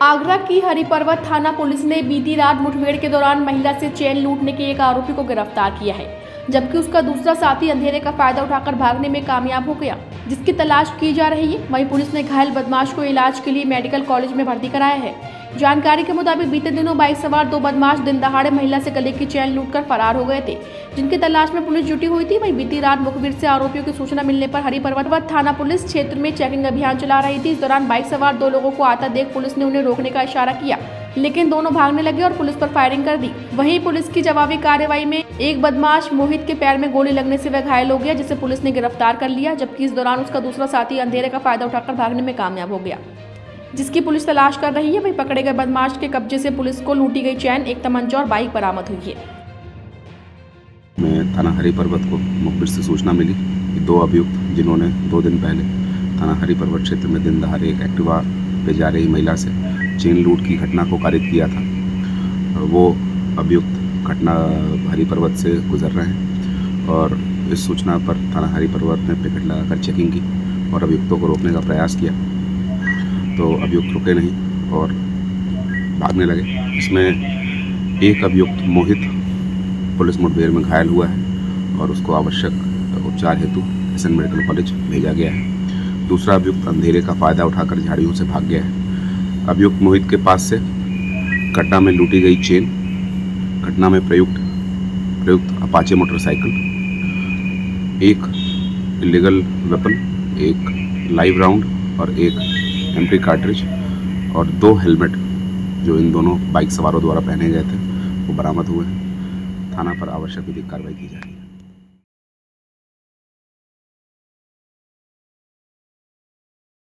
आगरा की हरिपर्वत थाना पुलिस ने बीती रात मुठभेड़ के दौरान महिला से चेन लूटने के एक आरोपी को गिरफ्तार किया है, जबकि उसका दूसरा साथी अंधेरे का फायदा उठाकर भागने में कामयाब हो गया, जिसकी तलाश की जा रही है। वहीं पुलिस ने घायल बदमाश को इलाज के लिए मेडिकल कॉलेज में भर्ती कराया है। जानकारी के मुताबिक बीते दिनों बाइक सवार दो बदमाश दिन दहाड़े महिला से गले की चेन लूटकर फरार हो गए थे, जिनकी तलाश में पुलिस जुटी हुई थी। वहीं बीती रात मुखबिर से आरोपियों की सूचना मिलने पर हरिपर्वत थाना पुलिस क्षेत्र में चेकिंग अभियान चला रही थी। इस दौरान बाइक सवार दो लोगों को आता देख पुलिस ने उन्हें रोकने का इशारा किया, लेकिन दोनों भागने लगे और पुलिस पर फायरिंग कर दी। वहीं पुलिस की जवाबी कार्रवाई में एक बदमाश मोहित के पैर में गोली लगने से वह घायल हो गया, जिसे पुलिस ने गिरफ्तार कर लिया, जबकि इस दौरान उसका दूसरा साथी अंधेरे का फायदा उठाकर भागने में कामयाब हो गया, जिसकी पुलिस तलाश कर रही है। वहीं पकड़े गए बदमाश के कब्जे से पुलिस को लूटी गई चैन, एक तमंचा और बाइक बरामद हुई है। मैं थाना हरिपर्वत को मुखबिर से सूचना मिली कि दो अभियुक्त जिन्होंने 2 दिन पहले थाना हरिपर्वत क्षेत्र में दिन दहाड़े एक एक्टिवा पे जा रही महिला से चेन लूट की घटना को कारित किया था, वो अभियुक्त घटना हरिपर्वत से गुजर रहे हैं और इस सूचना पर थाना हरिपर्वत ने पिकेट लगाकर चेकिंग की और अभियुक्तों को रोकने का प्रयास किया, तो अभियुक्त रुके नहीं और भागने लगे। इसमें एक अभियुक्त मोहित पुलिस मुठभेड़ में घायल हुआ है और उसको आवश्यक उपचार हेतु एसएन मेडिकल कॉलेज भेजा गया है। दूसरा अभियुक्त अंधेरे का फायदा उठाकर झाड़ियों से भाग गया है। अभियुक्त मोहित के पास से घटना में लूटी गई चेन, घटना में प्रयुक्त अपाचे मोटरसाइकिल, एक इलीगल वेपन, एक लाइव राउंड और एक एम्प्टी कार्ट्रिज और 2 हेलमेट जो इन दोनों बाइक सवारों द्वारा पहने गए थे वो बरामद हुए हैं। थाना पर आवश्यक विधिक कार्रवाई की जा रही है।